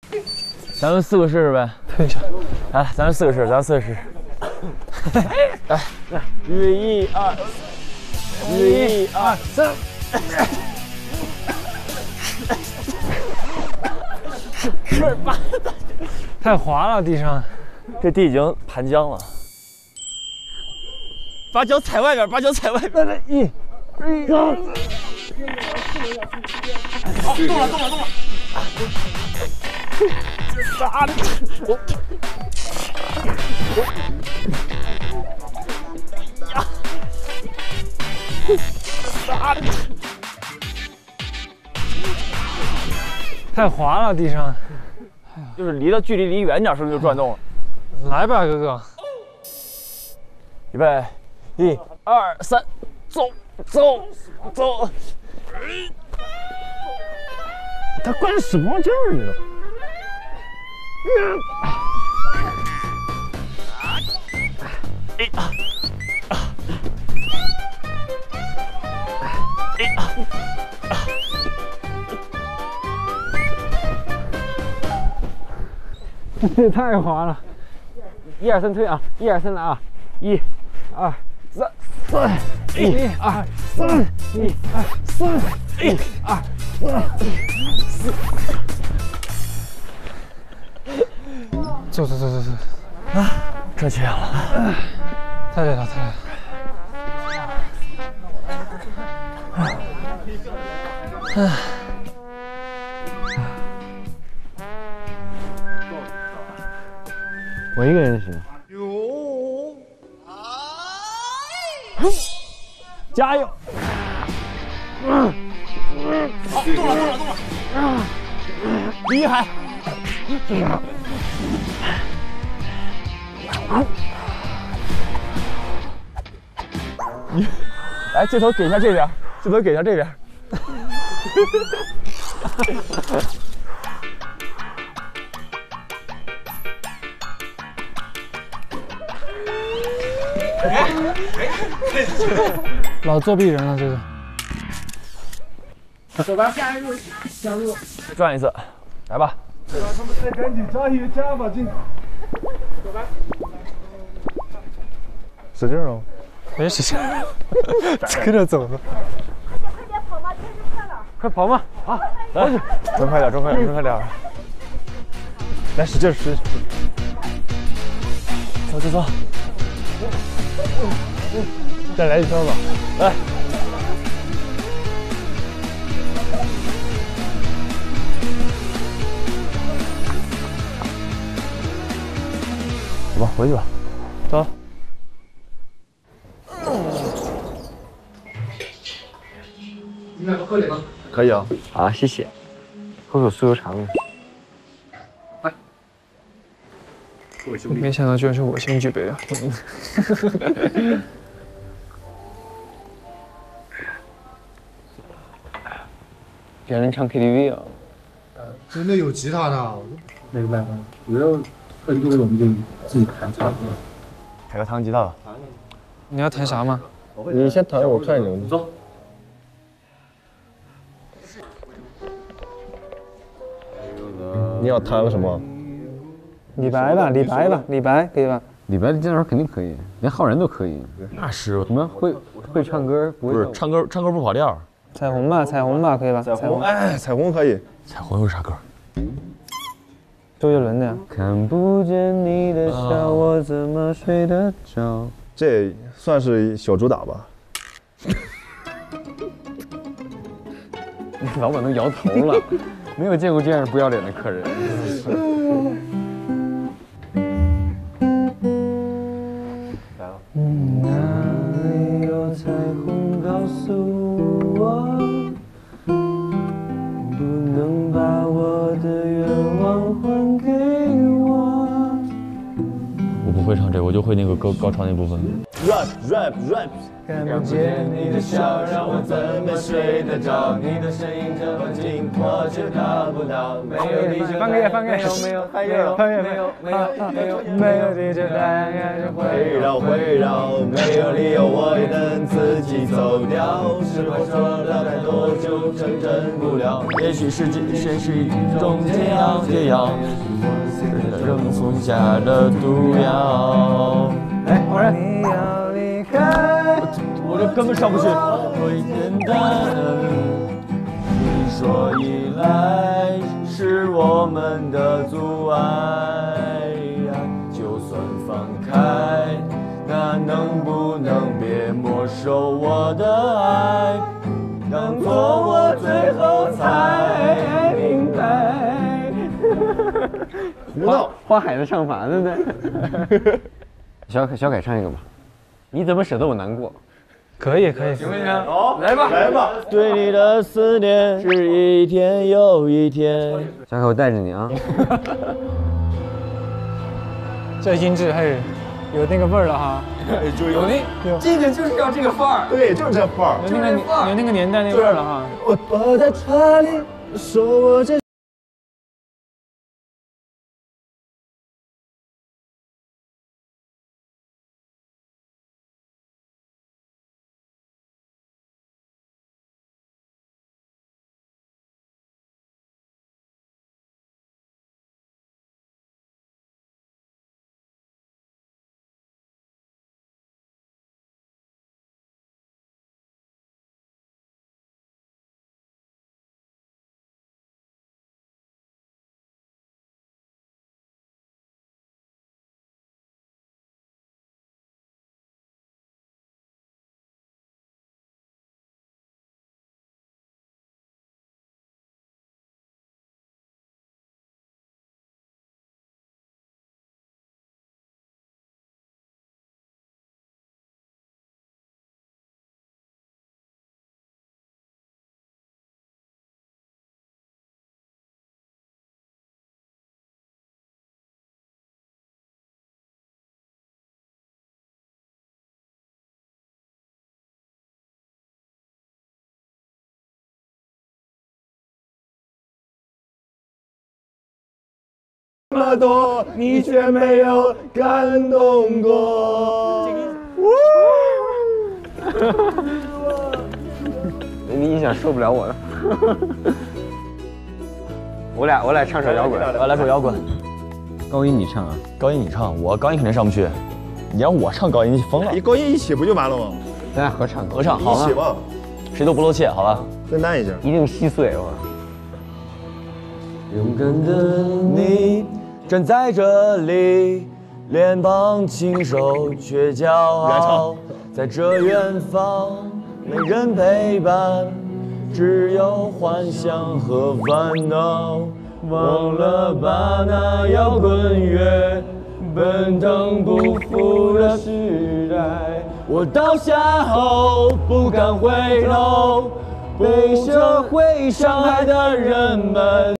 咱们4个试试呗。 退一下。 来，咱们4个试，咱们4个试。来，预备1、2，预备1、2、3。 太滑了，地上。 这地已经盘浆了。把脚踩外边，把脚踩外边。来，1、2、3。好，动了。打的， 太滑了，地上。 就是距离离远点，是不是就转动了？ 来吧，哥哥。 预备，1、2、3，走。 他灌使不上劲儿，你都。这太滑了！1、2、3推啊！1、2、3来啊！1、2、3、1、2、3、1、2、3、1、2、3、4。走。 啊，这缺了， 太累了。我一个人行。加油！ 好，动了。厉害！来，这头给一下这边， 老作弊人了，这个。 走吧，下一路。 转一次，来吧。 他们再赶紧加把劲。走吧。 使劲哦！没使劲，跟着走呢。 快点跑吧，天就快了。 快跑嘛！ 好，来，转快点。 来，使劲！ 走。 再来一圈吧。 来。走吧，回去吧。走。 你们两个喝点吗？ 可以啊。 好，谢谢。喝口酥油茶吧。 来。 没想到居然是我先举杯啊！别人唱 KTV 啊！ 真的有吉他的？ 没办法，主要更多我们就自己弹唱。 开个弹吉他吧。 你要弹啥吗？ 你先弹，我看着你。走。你要弹什么？ 李白吧，李白可以吧？ 李白这样肯定可以，连浩然都可以。 那是你们会唱歌？ 不是唱歌不跑调。 彩虹吧，可以吧？ 彩虹，哎，彩虹可以。 彩虹有啥歌？ 周杰伦的呀。 看不见你的笑，我怎么睡得着？这算是小主打吧。 老板都摇头了，没有见过这样不要脸的客人。 来了。 哪里有彩虹告诉我，不能把我的愿望还给我。 我不会唱这个，我就会那个高潮那部分。 rap。看不见你的笑，让我怎么睡得着？你的声音这么近，我却达不到。没有你就放个放个， 没有你就大概就会绕，没有理由我也能自己走掉。是否说了太多就成真不了？也许是现实一种解药，是扔松下的毒药。 哎，好人。 你要离开，我这根本上不去。会简单，你说依赖是我们的阻碍，就算放开，那能不能别没收我的爱？当作我最后才明白。胡闹， 花海的唱法，对不对？小凯唱一个吧。你怎么舍得我难过？ 可以， 行不行？好，来吧。 对你的思念是一天又一天。 小凯，我带着你啊。 这音质还是有那个味儿了哈。 有那，这个就是要这个范儿。 对，就是这范儿。 有那个年代那味儿了哈。 我在船里说我这。这么多，你却没有感动过。 你音响受不了我了。我俩唱首摇滚， 我来首摇滚。 高音你唱啊？ 高音你唱，我高音肯定上不去。你让我唱高音，你疯了？ 一高音一起不就完了吗？ 咱俩合唱， 合唱好吗？ 一起吧， 谁都不露怯，好吧？ 分担一下。 一定稀碎我。 勇敢的你站在这里，脸庞清瘦却骄傲，在这远方没人陪伴，只有幻想和烦恼。忘了吧那摇滚乐，奔腾不复的时代。我倒下后不敢回头，被社会伤害的人们。